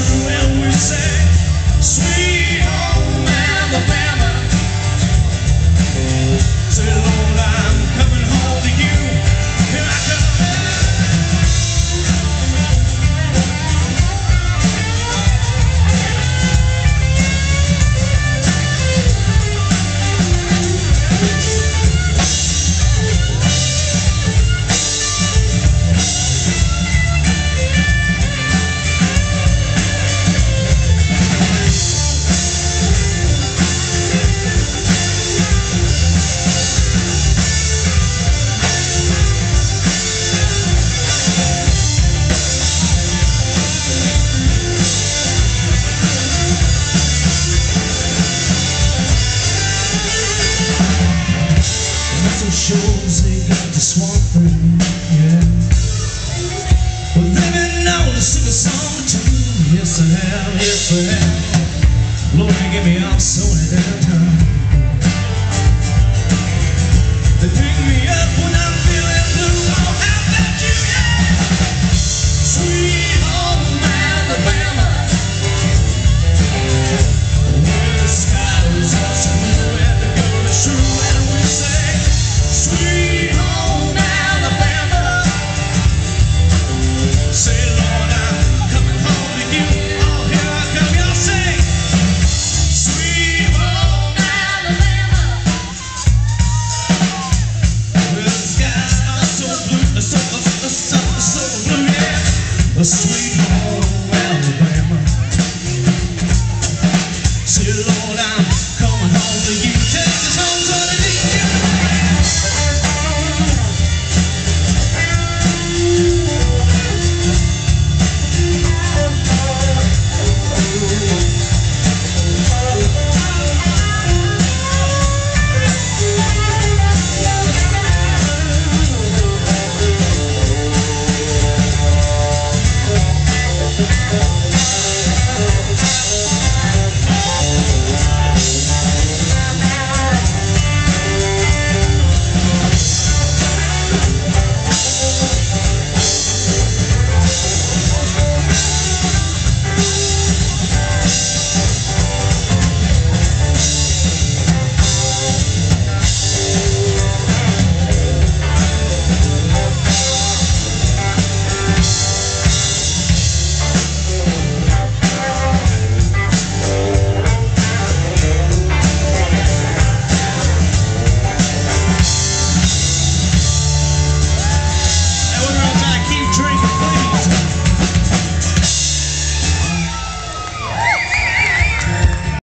Well, we say, sweet home Alabama. Say, Lord, I'm coming home to you. Here I come. Shows they got the swamp thing, yeah. But they've been known to sing a song or two. Yes, I have, yes, I have. Lord, they get me out so many damn times. They pick me up when